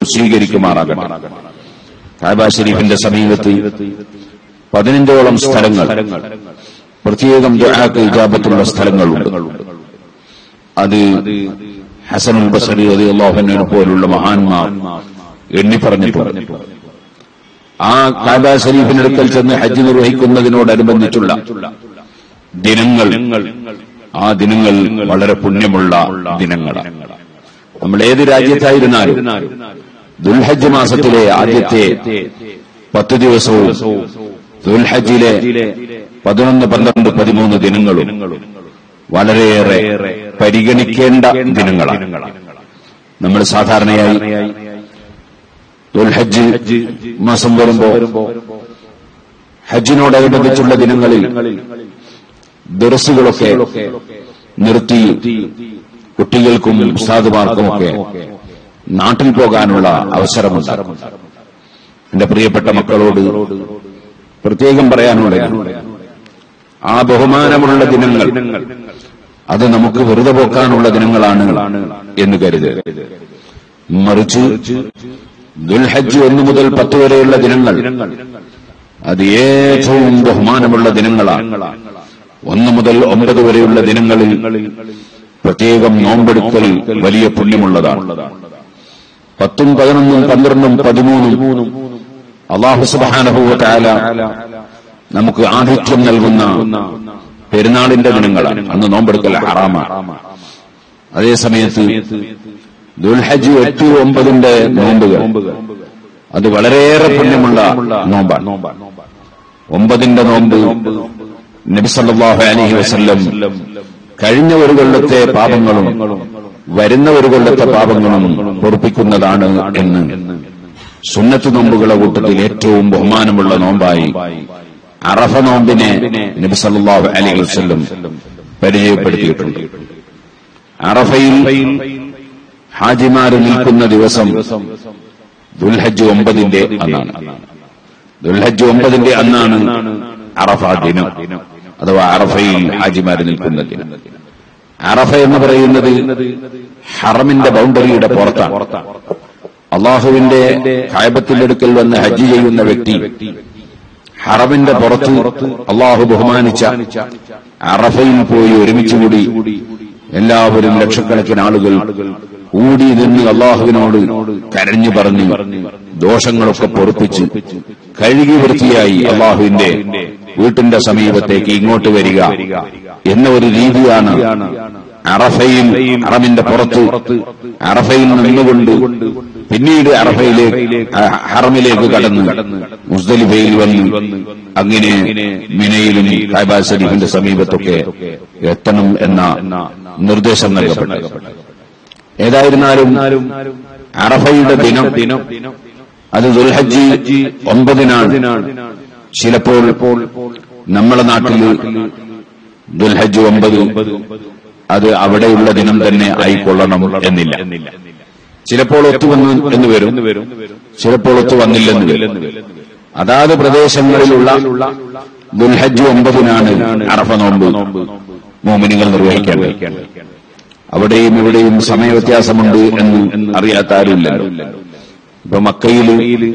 സ്വീകരിക്കുമാറാകട്ടെ. കഅബ ശരീഫിന്റെ സമീപത്ത് 15ഓളം സ്ഥലങ്ങൾ, പ്രത്യേകം ദുആക്ക് ഇജാബത്തുള്ള സ്ഥലങ്ങളുണ്ട്. അത് ഹസനുൽ ബസരി റളിയല്ലാഹു അൻഹു പോലുള്ള മഹാന്മാർ എണ്ണി പറഞ്ഞിട്ടുണ്ട്. ആ കഅബ ശരീഫിനടുക്കൽ ചെന്ന് ഹജ്ജ് നിർവഹിക്കുന്നതിനോടനുബന്ധിച്ചുള്ള ദിനങ്ങൾ, ആ ദിനങ്ങൾ വളരെ പുണ്യമുള്ള ദിനങ്ങളാണ്. നമ്മൾ ഏത് രാജ്യത്തായിരുന്നാലും ദുൽഹജ്ജ് മാസത്തിലെ ആദ്യത്തെ 10 ദിവസവും ദുൽഹജ്ജിലെ 11, 12, 13 ദിനങ്ങളും വളരെയേറെ പരിഗണിക്കേണ്ട ദിനങ്ങളാണ്. നമ്മൾ സാധാരണയായി ദുൽഹജ്ജ് മാസം വരുമ്പോ ഹജ്ജിനോടനുബന്ധിച്ചുള്ള ദിനങ്ങളിൽ ദർസുകളൊക്കെ നിർത്തി കുട്ടികൾക്കും ഉസ്താദുമാർക്കുമൊക്കെ നാട്ടിൽ പോകാനുള്ള അവസരമുണ്ടാകും. എന്റെ പ്രിയപ്പെട്ട മക്കളോട് പ്രത്യേകം പറയാനുള്ളത്, ആ ബഹുമാനമുള്ള ദിനങ്ങൾ അത് നമുക്ക് വെറുതെ പോക്കാനുള്ള ദിനങ്ങളാണ് എന്ന് കരുതരുത്. മറിച്ച് ദുൽഹജ്ജ് 1 മുതൽ 10 വരെയുള്ള ദിനങ്ങൾ അത് ഏറ്റവും ബഹുമാനമുള്ള ദിനങ്ങളാണ്. 1 മുതൽ 9 വരെയുള്ള ദിനങ്ങളിൽ പ്രത്യേകം നോമ്പെടുക്കൽ വലിയ പുണ്യമുള്ളതാണ്. 10, 11, 12, 13 അല്ലാഹു സുബ്ഹാനഹു വ തആല നമുക്ക് ആതിഥ്യം നൽകുന്ന പെരുന്നാളിന്റെ ദിനങ്ങളാണ്. അന്ന് നോമ്പെടുക്കൽ ഹറാമാണ്. അതേസമയത്ത് ദുൽഹജ്ജ് 8, 9ന്റെ നോമ്പുകൾ അത് വളരെയേറെ പുണ്യമുള്ള നോമ്പാണ്. 9ന്റെ നോമ്പ് നബി സല്ലല്ലാഹു അലൈഹി വസല്ലം കഴിഞ്ഞ ഒരു കൊല്ലത്തെ പാപങ്ങളും വരുന്ന ഒരു കൊല്ലത്തെ പാപങ്ങളും പൊറുപ്പിക്കുന്നതാണ് എന്ന് സുന്നത്ത് നോമ്പുകളുടെ കൂട്ടത്തിൽ ഏറ്റവും ബഹുമാനമുള്ള നോമ്പായി അറഫ നോമ്പിനെ നബി സല്ലല്ലാഹു അലൈഹി വസല്ലം പരിചയപ്പെടുത്തിയിട്ടുണ്ട്. അറഫയിൽ ഹാജിമാര് നിൽക്കുന്ന ദിവസം ദുൽഹജ്ജ് 9ന്റെ അന്നാണ്. ദുൽഹജ്ജ് 9ന്റെ അന്നാണ് അറഫ ദിനം, അഥവാ അറഫയിൽ ഹാജിമാര് നിൽക്കുന്ന ദിനം. അറഫ എന്ന് പറയുന്നത് ഹറമിന്റെ ബൗണ്ടറിയുടെ പുറത്താണ്. അള്ളാഹുവിന്റെ കഅബത്തിന്റെ അടുക്കൽ വന്ന് ഹജ്ജ് ചെയ്യുന്ന വ്യക്തി ഹറമിന്റെ പുറത്ത് അള്ളാഹു ബഹുമാനിച്ച അറഫയിൽ പോയി ഒരുമിച്ചുകൂടി എല്ലാവരും ലക്ഷക്കണക്കിന് ആളുകൾ കൂടി നിന്ന് അള്ളാഹുവിനോട് കരഞ്ഞു പറഞ്ഞ് ദോഷങ്ങളൊക്കെ പൊറുപ്പിച്ച് കഴുകി വൃത്തിയായി അള്ളാഹുവിന്റെ വീട്ടിന്റെ സമീപത്തേക്ക് ഇങ്ങോട്ട് വരിക എന്ന ഒരു രീതിയാണ് അറഫയിൽ, ഹറമിന്റെ പുറത്ത് അറഫയിൽ നിന്നുകൊണ്ട് പിന്നീട് ഹറമിലേക്ക് കടന്ന് മുസ്ദലിഫയിൽ വന്ന് അങ്ങനെ മിനയിലും കഅബ ശരീഫിന്റെ സമീപത്തൊക്കെ എത്തണം എന്ന നിർദ്ദേശം നൽകപ്പെട്ടു. ഏതായിരുന്നാലും അറഫയുടെ ദിനം അത് ദുൽഹജ്ജ് 9-നാണ്. ചിലപ്പോൾ നമ്മുടെ നാട്ടിൽ ദുൽഹജ്ജ് 9 അത് അവിടെയുള്ള ദിനം തന്നെ ആയിക്കൊള്ളണം എന്നില്ല. ചിലപ്പോൾ ഒത്തുവന്നു എന്ന് വരും, ചിലപ്പോൾ ഒത്തു വന്നില്ലെന്ന് വരും. അതാത് പ്രദേശങ്ങളിലുള്ള ദുൽഹജ്ജ് 9-നാണ് അറഫ നോമ്പ് മോമിനികൾ നിർവഹിക്കേണ്ടത്. അവിടെയും ഇവിടെയും സമയവ്യത്യാസമുണ്ട് എന്ന് അറിയാത്ത ആരുമില്ലല്ലോ. ഇപ്പൊ മക്കയിൽ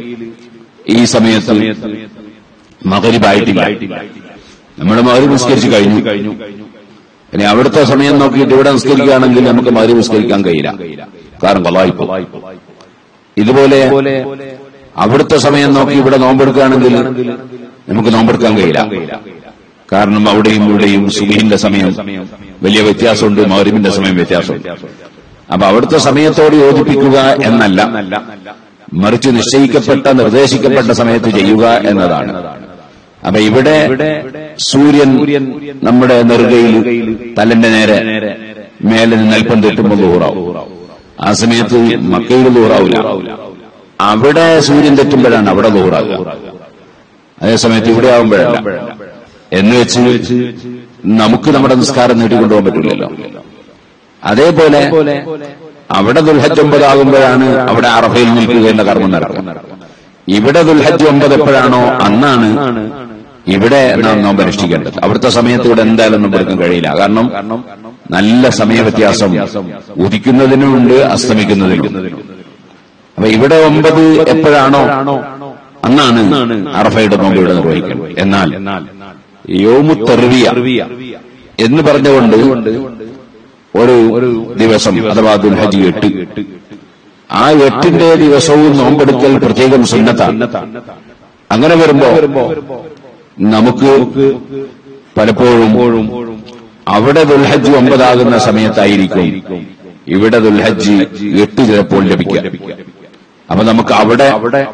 ഈ സമയത്ത് മഗ്രിബായിട്ടില്ല. നമ്മൾ മഗ്രിബ് നിസ്കരിച്ച് കഴിഞ്ഞു. ഇനി അവിടുത്തെ സമയം നോക്കിയിട്ട് ഇവിടെ നിസ്കരിക്കുകയാണെങ്കിൽ നമുക്ക് മഗ്രിബ് നിസ്കരിക്കാൻ കഴിയില്ല, കാരണം ഖളായിപ്പോ. ഇതുപോലെ അവിടുത്തെ സമയം നോക്കി ഇവിടെ നോമ്പെടുക്കുകയാണെങ്കിൽ നമുക്ക് നോമ്പെടുക്കാൻ കഴിയില്ല, കാരണം അവിടെയും ഇവിടെയും സുബ്ഹിന്റെ സമയം വലിയ വ്യത്യാസമുണ്ട്, മഗ്രിബിന്റെ സമയം വ്യത്യാസമുണ്ട്. അപ്പൊ അവിടുത്തെ സമയത്തോട് യോജിപ്പിക്കുക എന്നല്ല, മറിച്ച് നിശ്ചയിക്കപ്പെട്ട നിർദ്ദേശിക്കപ്പെട്ട സമയത്ത് ചെയ്യുക എന്നതാണ്. അപ്പൊ ഇവിടെ സൂര്യൻ നമ്മുടെ നെറുകയിൽ തലന്റെ നേരെ മേലെ നിന്ന് അല്പം തെറ്റുമ്പോൾ ദൂറാവും. ആ സമയത്ത് മക്കയിൽ ദൂറാവില്ല. അവിടെ സൂര്യൻ തെറ്റുമ്പോഴാണ് അവിടെ ദൂറാകുക. അതേസമയത്ത് ഇവിടെ ആവുമ്പോഴല്ല. എന്ന് വെച്ച് നമുക്ക് നമ്മുടെ നിസ്കാരം നീട്ടിക്കൊണ്ടുപോകാൻ പറ്റില്ലല്ലോ. അതേപോലെ അവിടെ ദുൽഹജ്ജ് 9 ആകുമ്പോഴാണ് അവിടെ അറഫയിൽ നിൽക്കുക എന്ന കർമ്മം നടക്കുന്നത്. ഇവിടെ ദുൽഹജ്ജ് 9 എപ്പോഴാണോ അന്നാണ് ഇവിടെ നാം നോമ്പ് അനുഷ്ഠിക്കേണ്ടത്. അവിടുത്തെ സമയത്ത് ഇവിടെ എന്തായാലും നോമ്പെടുക്കാൻ കഴിയില്ല, കാരണം നല്ല സമയവ്യത്യാസം ഉദിക്കുന്നതിനുമുണ്ട് അസ്തമിക്കുന്നതിനും. അപ്പൊ ഇവിടെ 9 എപ്പോഴാണോ അന്നാണ് അറഫയുടെ നോമ്പ് ഇവിടെ നിർവഹിക്കുന്നത്. എന്നാൽ യൗമു തർവിയ എന്ന് പറഞ്ഞുകൊണ്ട് ഒരു ദിവസം അഥവാ ദുൽഹജ്ജ് 8, ആ 8ന്റെ ദിവസവും നോമ്പെടുക്കൽ പ്രത്യേകം സുന്നത്താണ്. അങ്ങനെ വരുമ്പോ നമുക്ക് പലപ്പോഴും അവിടെ ദുൽഹജ്ജ് 9 ആകുന്ന സമയത്തായിരിക്കും ഇവിടെ ദുൽഹജ്ജ് 8 ചിലപ്പോൾ ലഭിക്കുക. അപ്പൊ നമുക്ക് അവിടെ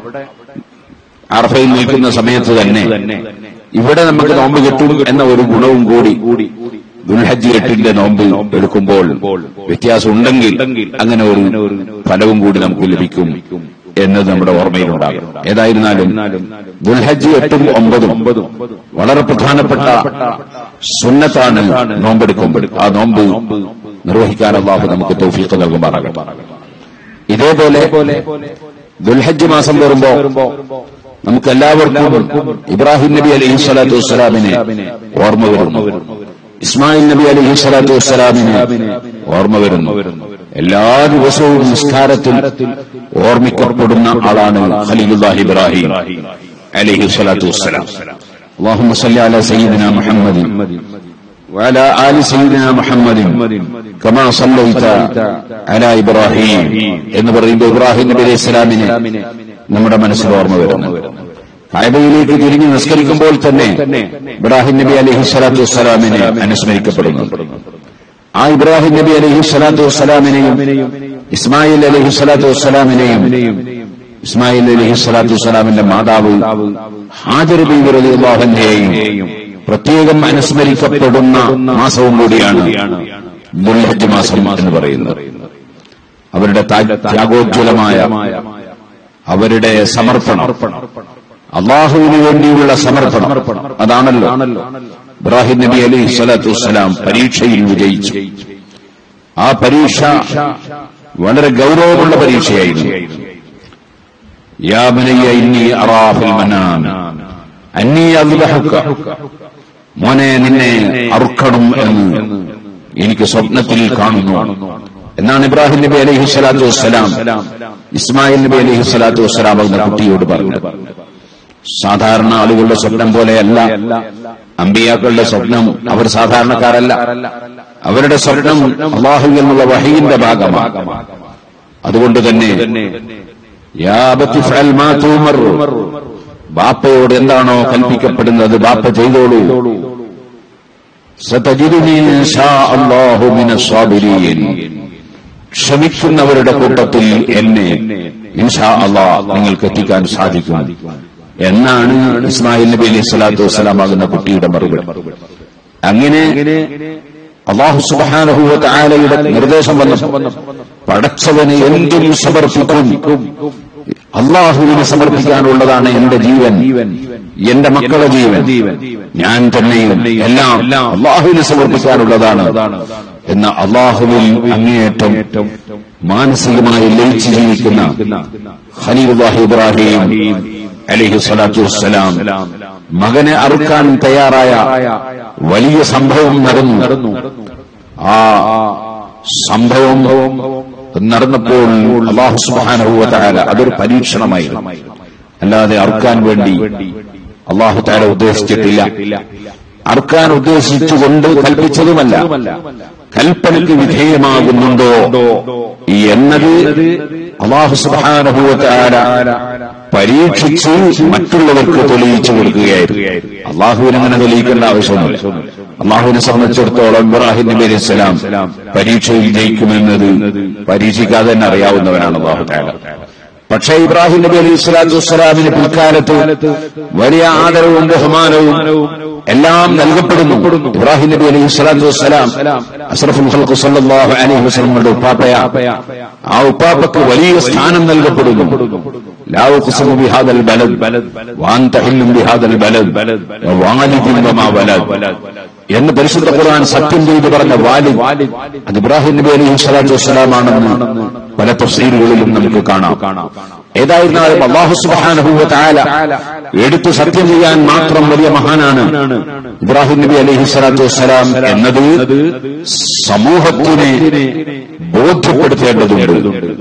അറഫയിൽ നിൽക്കുന്ന സമയത്ത് തന്നെ ഇവിടെ നമുക്ക് നോമ്പ് കിട്ടും എന്ന ഒരു ഗുണവും കൂടി ദുൽഹജ്ജ് 8ന്റെ നോമ്പ് എടുക്കുമ്പോൾ വ്യത്യാസം ഉണ്ടെങ്കിൽ അങ്ങനെ ഒരു ഫലവും കൂടി നമുക്ക് ലഭിക്കും എന്നത് നമ്മുടെ ഓർമ്മയിലുണ്ടാകും. ഏതായിരുന്നാലും ദുൽഹജ്ജ് 8ഉം 9ഉം വളരെ പ്രധാനപ്പെട്ട സുന്നത്താണ് നോമ്പെടുക്കുമ്പോൾ. ആ നോമ്പ് നിർവഹിക്കാൻ അല്ലാഹു നമുക്ക് തൗഫീഖ് നൽകുമാറാകട്ടെ. ഇതേപോലെ ദുൽഹജ്ജ് മാസം വരുമ്പോ നമുക്കെല്ലാവർക്കും ഇബ്രാഹിം നബി അലൈഹിസ്സലാത്തു വസ്സലാമിനെ ഓർമ്മ വരുന്നു, ഇസ്മായിൽ നബി അലൈഹിസ്സലാത്തു വസ്സലാമിനെ ഓർമ്മ വരുന്നു. എല്ലാ ദിവസവും നിസ്കാരത്തിൽ ഓർമ്മിക്കപ്പെടുന്ന ആളാണ് ഖലീലുല്ലാഹി ഇബ്രാഹിം അലൈഹിസ്സലാത്തു വസ്സലാം. അല്ലാഹുമ്മ സ്വല്ലി അലാ സയ്യിദിനാ മുഹമ്മദിൻ വഅലാ ആലി സയ്യിദിനാ മുഹമ്മദിൻ കമാ സല്ലൈത അലാ ഇബ്രാഹിം എന്ന് പറയുമ്പോൾ ഇബ്രാഹിം നബി അലൈഹിസ്സലാമിനെ നമ്മുടെ മനസ്സിൽ ഓർമ്മ വരുന്നു. കഅബയിലേക്ക് തിരിഞ്ഞ് നിസ്കരിക്കുമ്പോൾ തന്നെ ഇബ്രാഹിം നബി അലൈഹിസ്സലാത്തു വസ്സലാമിനെ അനുസ്മരിക്കപ്പെടുന്നു. ആ ഇബ്രാഹിം നബി അലൈഹിസ്സലാത്തു വസ്സലാമിനെയും ഇസ്മായിൽ അലൈഹിസ്സലാത്തു വസ്സലാമിനെയും ഇസ്മായിൽ അലൈഹിസ്സലാത്തു വസ്സലാമിന്റെ മാതാവ് ഹാജർ ബീവി റളിയല്ലാഹു അൻഹയെയും പ്രത്യേകം അനുസ്മരിക്കപ്പെടുന്ന മാസവും കൂടിയാണ് ദുൽഹജ്ജ് മാസം എന്ന് പറയുന്നത്. അവരുടെ ത്യാഗോജ്വലമായ അവരുടെ സമർപ്പണം, അള്ളാഹുവിന് വേണ്ടിയുള്ള സമർപ്പണം, അതാണല്ലോ ഇബ്രാഹിം നബി അലൈഹിസ്സലാത്തു വസ്സലാം പരീക്ഷയിൽ വിജയിച്ചു. ആ പരീക്ഷ വളരെ ഗൗരവമുള്ള പരീക്ഷയായിരുന്നു. യാ ബനയ്യ ഇന്നി അറാ ഫിൽ മനാം അന്നി അദ്ബഹുക, മോനെ നിന്നെ അറുക്കണം എന്ന് എനിക്ക് സ്വപ്നത്തിൽ കാണുന്നു എന്നാണ് ഇബ്രാഹിം നബി അലൈഹിസ്സലാത്തു വസ്സലാം ഇസ്മായിൽ നബി അലൈഹിസ്സലാത്തു വസ്സലാം എന്ന കുട്ടിയോട് പറഞ്ഞത്. സാധാരണ ആളുകളുടെ സ്വപ്നം പോലെയല്ല അമ്പിയാക്കളുടെ സ്വപ്നം. അവർ സാധാരണക്കാരല്ല. അവരുടെ സ്വപ്നം അല്ലാഹുവിൽ നിന്നുള്ള വഹയിന്റെ ഭാഗമാണ്. അതുകൊണ്ട് തന്നെ യാ അബതി ഫഅൽ മാ തുമർ, ബാപ്പയോട് എന്താണോ കൽപ്പിക്കപ്പെടുന്നത് ബാപ്പ ചെയ്തോളൂ. സതജിദുനി ഇൻഷാ അല്ലാഹു മിനസ് സാബിരീൻ, ക്ഷമിക്കുന്നവരുടെ കൂട്ടത്തിൽ എന്നെ ഇൻഷാ അല്ലാഹ് നിങ്ങൾക്ക് എത്തിക്കാൻ സാധിക്കും എന്നാണ് ഇസ്മായിൽ നബി അലൈഹിസ്സലാത്തു വസ്സലാം ആകുന്ന കുട്ടിയുടെ മറുപടി. അങ്ങനെ അല്ലാഹു സുബ്ഹാനഹു വ തആലയുടെ നിർദ്ദേശം വന്നു, പടച്ചവന് എന്തും സമർപ്പിക്കും, അള്ളാഹുവിനെ സമർപ്പിക്കാനുള്ളതാണ് എന്റെ ജീവൻ, എന്റെ മക്കളുടെ ജീവൻ, ഞാൻ തന്നെയും എല്ലാം അള്ളാഹുവിനെ സമർപ്പിക്കാനുള്ളതാണ് എന്ന അള്ളാഹുവിൽ അങ്ങേയറ്റം മാനസികമായി ലയിച്ചു ജീവിക്കുന്ന ഖലീലുല്ലാഹി ഇബ്രാഹിം അലൈഹിസ്സലാത്തു വസ്സലാം മകനെ അറുക്കാൻ തയ്യാറായ വലിയ സംഭവം നടന്നു. ആ സംഭവം നടന്നപ്പോൾ അല്ലാഹു സുബ്ഹാനഹു വ തആല അതൊരു പരീക്ഷണമായിരുന്നു, അല്ലാതെ അറുക്കാൻ വേണ്ടി അല്ലാഹു തആല ഉദ്ദേശിച്ചിട്ടില്ല. അറുക്കാൻ ഉദ്ദേശിച്ചുകൊണ്ട് കൽപ്പിച്ചതുമല്ല. കൽപ്പനയ്ക്ക് വിധേയമാകുന്നുണ്ടോ എന്നത് അല്ലാഹു സുബ്ഹാനഹു വ തആല പരീക്ഷിച്ച് മറ്റുള്ളവർക്ക് തെളിയിച്ചു കൊടുക്കുകയായിരുന്നു. അള്ളാഹുവിനങ്ങനെ തെളിയിക്കേണ്ട ആവശ്യമൊന്നുമില്ല. അള്ളാഹുവിനെ സംബന്ധിച്ചിടത്തോളം ഇബ്രാഹിം നബി അലൈഹിസ്സലാം പരീക്ഷയിൽ ജയിക്കുമെന്നത് പരീക്ഷിക്കാതെ തന്നെ അറിയാവുന്നവനാണ് അല്ലാഹു തആല. പക്ഷേ ഇബ്രാഹിം നബി അലൈഹിസ്സലാത്തു വസ്സലാമിന് പിൽക്കാലത്ത് വലിയ ആദരവും ബഹുമാനവും എല്ലാം നൽകപ്പെടുന്നു. ഇബ്രാഹിം നബി അലൈഹിസ്സലാത്തു വസ്സലാം അഷ്റഫുൽ ഖൽഖ് സല്ലല്ലാഹു അലൈഹി വസല്ലമയുടെ ഉപ്പാപ്പയാ. ആ ഉപ്പാപ്പക്ക് വലിയ സ്ഥാനം നൽകപ്പെടുന്നു. ലാ ഉഖ്സിമു ബിഹാദൽ ബലദ് വഅൻത ഹില്ലും ബിഹാദൽ ബലദ് വവാലിദിൻ വമാ വലദ് എന്ന് പരിശുദ്ധ ഖുർആൻ സത്യം ചെയ്ത് പറഞ്ഞ വാലിദ് അത് ഇബ്രാഹിം നബി അലൈഹിസ്സലാത്തു വസ്സലാമാണെന്ന് പല തഫ്സീറുകളിലും നമുക്ക് കാണാം. ഏതായിരുന്നാലും അല്ലാഹു സുബ്ഹാനഹു വ തആല എടുത്തു സത്യം ചെയ്യാൻ മാത്രം വലിയ മഹാനാണ് ഇബ്രാഹിം നബി അലൈഹിസ്സലാത്തു വസ്സലാം എന്നത് സമൂഹത്തിനെ ബോധ്യപ്പെടുത്തേണ്ടതുണ്ട്.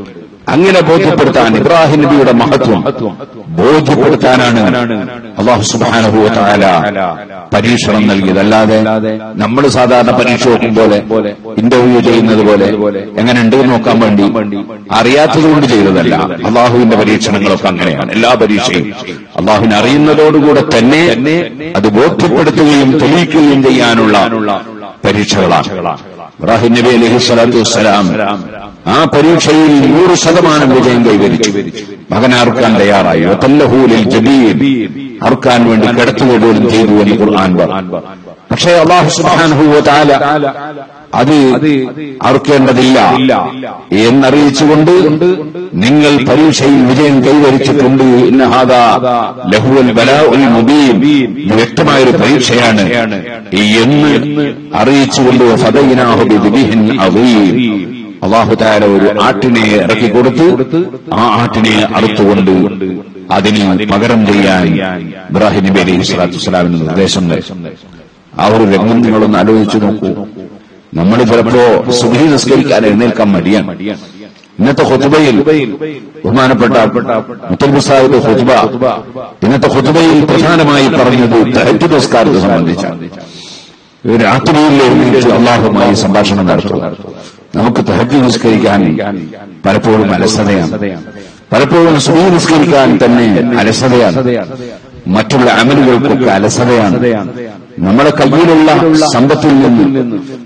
അങ്ങനെ ബോധ്യപ്പെടുത്താൻ, ഇബ്രാഹിം നബിയുടെ മഹത്വം ബോധ്യപ്പെടുത്താനാണ് അല്ലാഹു സുബ്ഹാനഹു വ തആല പരീക്ഷണം നൽകിയത്. അല്ലാതെ നമ്മൾ സാധാരണ പരീക്ഷ നോക്കും പോലെ, ഇന്റർവ്യൂ ചെയ്യുന്നത് പോലെ എങ്ങനെ ഉണ്ട് നോക്കാൻ വേണ്ടി അറിയാത്തതുകൊണ്ട് ചെയ്തതല്ല. അള്ളാഹുവിന്റെ പരീക്ഷണങ്ങളൊക്കെ അങ്ങനെയാണ്. എല്ലാ പരീക്ഷയും അള്ളാഹുവിനെ അറിയുന്നതോടുകൂടെ തന്നെ അത് ബോധ്യപ്പെടുത്തുകയും തെളിയിക്കുകയും ചെയ്യാനുള്ള പരീക്ഷകളാണ്. ഇബ്രാഹിം നബി അലൈഹി സ്വലാത്തു വസ്സലാം ആ പരീക്ഷയിൽ 100% വിജയം കൈവരിച്ചു. മകനെ അറുക്കാൻ തയ്യാറായി. അറുക്കാൻ വേണ്ടി കിടത്തുക പോലും ചെയ്തു എന്ന് ഖുർആൻ പറഞ്ഞു. പക്ഷേ അല്ലാഹു സുബ്ഹാനഹു വ തആല അത് അറുക്കേണ്ടതില്ല എന്നറിയിച്ചുകൊണ്ട് നിങ്ങൾ പരീക്ഷയിൽ വിജയം കൈവരിച്ചിട്ടുണ്ട്, ഇന്ന ഹാദാ ലഹുവൽ ബലാഉൽ മുബീൻ, വ്യക്തമായൊരു പരീക്ഷയാണ് എന്ന് അറിയിച്ചുകൊണ്ട് ഫദൈനാഹു ബിദിബിഹിൻ അദീം, അല്ലാഹു തആല ഒരു ആട്ടിനെ ഇറക്കി കൊടുത്ത് ആ ആട്ടിനെ അറുത്തുകൊണ്ട് അതിന് പകരം ചെയ്യാൻ ഇബ്രാഹിം നബി അലൈഹി സ്വലാത്തു വസ്സലാമിന് നിർദ്ദേശം നൽകി. ആ ഒരു രംഗം നിങ്ങളൊന്ന് ആലോചിച്ചു നോക്കൂ. നമ്മൾ ചിലപ്പോ സുബ്ഹി നിസ്കരിക്കാൻ എഴുന്നേൽക്കാൻ മടിയാണ്. ഇന്നത്തെ ഖുതുബയിൽ ബഹുമാനപ്പെട്ട മുത്തലിബ് സാഹിബ് ഖുതുബ ഇന്നത്തെ ഖുതുബയിൽ പ്രധാനമായി പറഞ്ഞത് തഹജ്ജുദ് നിസ്കാരത്തെ സംബന്ധിച്ചാണ്. രാത്രിയിൽ എഴുന്നേറ്റ് അല്ലാഹുവുമായി സംഭാഷണം നടത്തുക. നമുക്ക് തഹജ്ജുദ് നിസ്കരിക്കാൻ പലപ്പോഴും അലസതയാണ്, പലപ്പോഴും സുബ്ഹി നിസ്കരിക്കാൻ തന്നെ അലസതയാണ്, മറ്റുള്ള അമലുകൾക്കൊക്കെ അലസതയാണ്. നമ്മുടെ കയ്യിലുള്ള സമ്പത്തിൽ നിന്ന്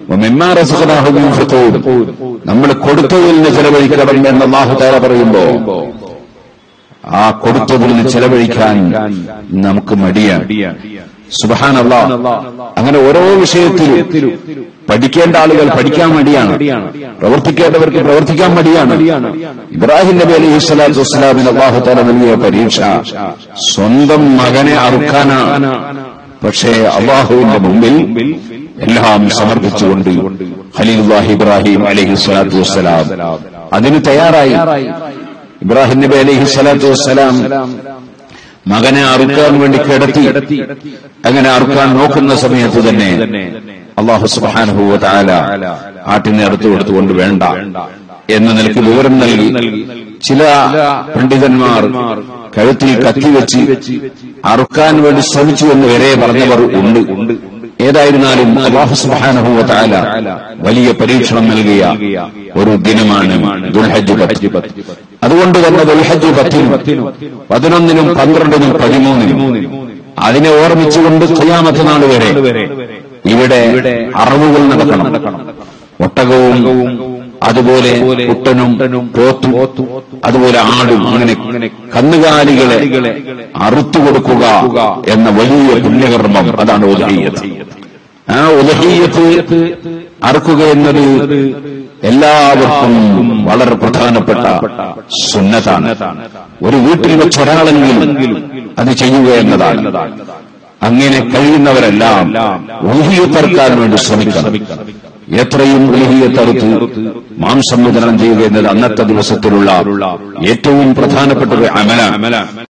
നമ്മൾ കൊടുത്തതിൽ നിന്ന് ചെലവഴിക്കണം എന്ന് അല്ലാഹു തആല പറയുമ്പോ ആ കൊടുത്തതിൽ നിന്ന് ചെലവഴിക്കാൻ നമുക്ക് മടിയാണ്. സുബ്ഹാനല്ലാഹ്. അങ്ങനെ ഓരോ വിഷയത്തിലും പഠിക്കേണ്ട ആളുകൾ പഠിക്കാൻ മടിയാണ്, പ്രവർത്തിക്കേണ്ടവർക്ക് പ്രവർത്തിക്കാൻ മടിയാണ്. ഇബ്രാഹിം നബി അലൈഹി സ്വലാത്തു വസ്സലാമിന് അല്ലാഹു തആല നൽകിയ പരീക്ഷ സ്വന്തം മകനെ അറുക്കാനാണ്. പക്ഷേ അല്ലാഹുവിന്റെ മുമ്പിൽ എല്ലാം സമർപ്പിച്ചുകൊണ്ട് ഖലീലുല്ലാഹി ഇബ്രാഹിം അലൈഹി സ്വലാത്തു വസ്സലാം അതിന് തയ്യാറായി. ഇബ്രാഹിം നബി അലൈഹി സ്വലാത്തു വസ്സലാം മകനെ അറുക്കാൻ വേണ്ടി കിടത്തി. അങ്ങനെ അറുക്കാൻ നോക്കുന്ന സമയത്ത് തന്നെ അല്ലാഹു സുബ്ഹാനഹു വ തആല ആട്ടിനെ അറുത്തു കൊടുത്തുകൊണ്ട് വേണ്ട എന്ന നിലയ്ക്ക് വിവരം നൽകി. ചില പണ്ഡിതന്മാർ കഴുത്തിൽ കത്തിവെച്ച് അറുക്കാൻ വേണ്ടി ശ്രമിച്ചു എന്ന് വരെ പറഞ്ഞവർ ഉണ്ട്. ഏതായിരുന്നാലും അല്ലാഹു സുബ്ഹാനഹു വ തആല വലിയ പരീക്ഷണം നൽകിയ ഒരു ദിനമാണ് ദുൽഹജ്ജ് 10. അതുകൊണ്ട് തന്നെ ദുൽഹജ്ജ് 10-നും 11-നും 12-നും 13-നും അതിനെ ഓർമ്മിച്ചുകൊണ്ട് ഖിയാമത്ത് നാൾ വരെ ഇവിടെ അറവുകൾ നടക്കണം. ഒട്ടകവും അതുപോലെ കുട്ടനും പോത്തും അതുപോലെ ആടും, അങ്ങനെ കന്നുകാലികളെ അറുത്തുകൊടുക്കുക എന്ന വലിയ പുണ്യകർമ്മം, അതാണ് ഉദ്ഹിയ്യത്ത്. ആ ഉദ്ഹിയ്യത്ത് അറുക്കുക എന്നത് എല്ലാവർക്കും വളരെ പ്രധാനപ്പെട്ട സുന്നത്താണ്. ഒരു വീട്ടിൽ വെച്ചൊരാളെങ്കിലും അത് ചെയ്യുക എന്നതാണ്. അങ്ങനെ കഴിയുന്നവരെല്ലാം ഉദ്ഹിയ്യത്ത് അറുക്കാൻ വേണ്ടി ശ്രമിക്കണം. എത്രയും ഉദ്ഹിയ്യത്ത് അറുത്ത് മാംസം വിതരണം ചെയ്യുക എന്നത് അന്നത്തെ ദിവസത്തിലുള്ള ഏറ്റവും പ്രധാനപ്പെട്ട ഒരു അമലാണ്.